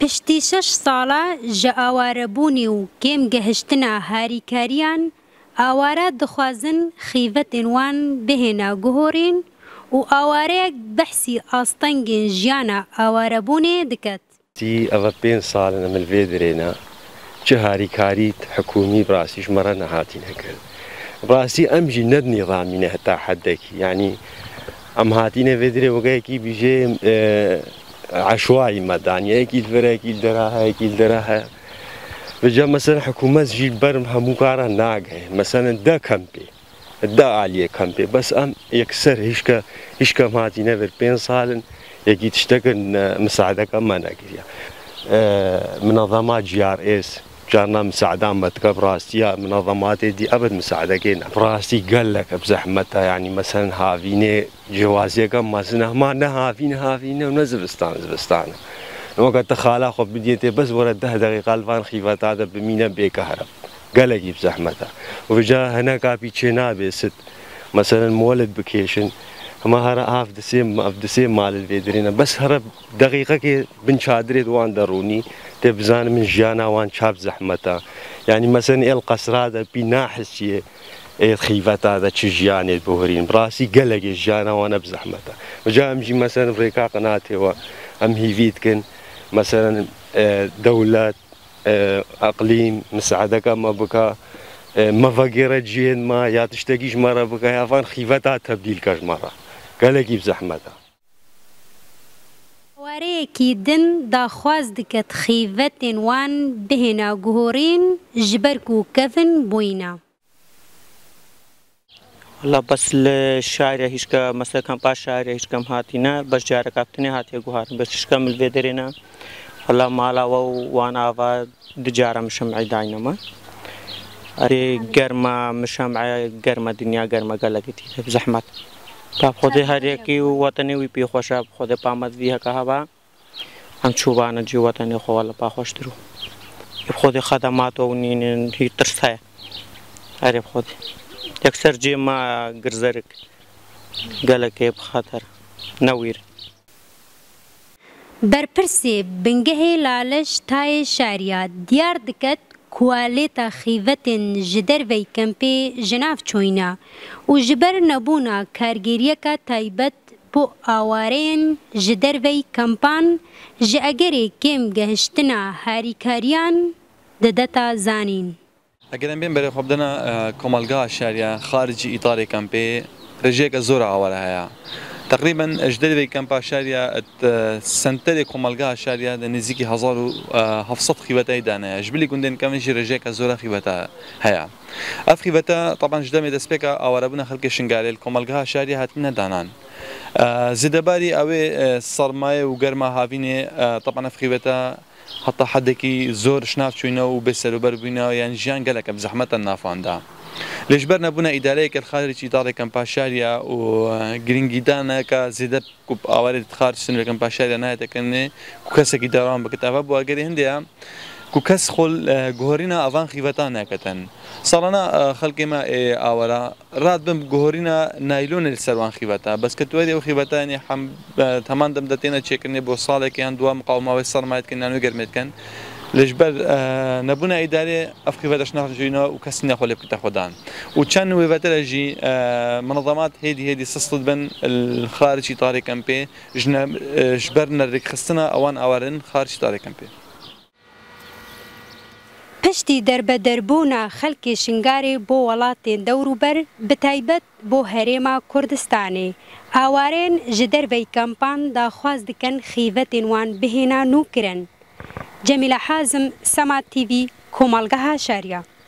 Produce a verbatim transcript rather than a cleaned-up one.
پشتی شش ساڵە ژە ئاوارەبوونی و کێم گەهشتنا هاریکاریان ئاوارە دەخوازن خیڤەتên wan bihêne guhorên û awareyek behsî astengên jiyana awarebûnê diket. Ev pênc salin em li vê derê ne çi harîkarî hikûmî bi rastî ji me re nehatîne kirin. Bi rastî em jî nednîzamîne heta heddekî yanî em hatîne vê derê wekekî bîjê عشوائي مدان يكي الفرا يكي الدراها يكي الدراها بجا مثلا حكومة جي برم همو كارا ناقه مثلا دا كامبي دا عالية كامبي بس ام يكسر هشكا هشكا ماتينا في بين صالن يكي تشتكن مساعدة كما ناقيا منظمات جي ار اس جارنا مساعدة متكا براستيا منظمات دي ابد مساعدة كينا براستي قال لك بزحمتها يعني مثلا هافيني جوازي كم مثلا ما نهافين هافين ونزبستان زبستان وقت تخالا خب بديتي بس ورا ده دقيقة الفان خيفات هذا بمينا بكهرب قال لك بزحمتها وجا هنا كابي تشينا بست مثلا مولد بكيشن ما هرا هاف دسيم هاف دسيم مال الفيدرينا بس هرب دقيقة كي بنشادري دوان دروني تبزان من جانا وان شاب زحمتها يعني مثلا القصر هذا بناحس شيء خيفات هذا تشجياني البهرين براسي قلق جانا وانا بزحمتها وجا امجي مثلا فريكا قناتي وام هيفيتكن مثلا دولة اقليم مساعدة كما بكا ما فقيرة جين ما يا تشتكيش مرة بكا يا فان خيفتها تبديل كاش مرة قلقي بزحمتها واريكي دن داخواز دكت خيفتين وان بهنا جهورين جبركو كفن بوينا والله بس الشارع هيشكا مثلا كم باش شارع هيشكا هاتينا بس جارة كابتني هاتي جوهر بس هيشكا من الفيدرينا والله مالا وانا افا دجارة مشمعي داينما اري قرمة مشمعي قرمة دنيا قرمة قلقتي بزحمت طب خودي هريكي وطني ويبي خوشا خودي بامد فيها كهبا هم شوبانا جي وطني خو والله باخوش درو خودي خدمات ونين هي ترسها اري خودي يكسر جي ما قرزرك قالك بخاطر نوير برپرسي بنگهي لالش تاي شاريا ديار دكت كواليتا خيفتن جدر في كمبي جناف چوينا و جبر نبونا كارگيريكا تايبت بو آوارين جدر في كمبان جي اگري كم گهشتنا هاريكاريان ددتا زانين اگر بين بري خبدنا كومالغا شاريا خارج اطار كامبي رجيك زورا ولا هيا تقريبا جدل في كامبا شاريا سنتري كومالغا شاريا نزيكي هزار هفصت خيبتا دانا جبلي كندن كمان جي رجيك زورا خيبتا هيا اف خيبتا طبعا جدامي دسبيكا او ربنا خلق شنغاري الكومالغا شاريا هاتنا دانان زدباري اوي صرماي وقرما هافيني طبعا اف خيبتا حتى حدكي زور شناف شوينا وبسر وبربينا يعني جان قالك بزحمة النافان دا ليش برنا بنا إدارية كالخارج إدارة كمباشاريا وجرينجيدانا كزيدة كوب أوارد خارج سنة كمباشاريا نهاية كنّي كوكسك إداران بكتابة بواجري هنديا كوكس خل جهورنا أفان خيفتانا كتن صارنا خلق ما أورا راد بم جهورنا نايلون السروان خيفتا بس كتوادي وخيفتا يعني حم ثمان دم دتينا تشيكني بوصالة كان دوا مقاومة وصار ما يتكن نانو جرمت كان ليش بر نبونا إدارة أفخيفتا شناخ جينا وكسرنا خلي بكتاخدان وكان ويفترة جي منظمات هيدي هيدي سصلت بين الخارج إطار كامبي جنا جبرنا ركستنا أوان أورن خارج إطار كامبي پشتی دربدربونا خلکی شنگاری بو ولاتین دوروبر بتایبت بو هریما کردستانی آوارین جدر وی کمپان دا خواز دکن خیفتین وان بهینا نو کرن جمیل حازم سما تیوی کومالگاه شاریا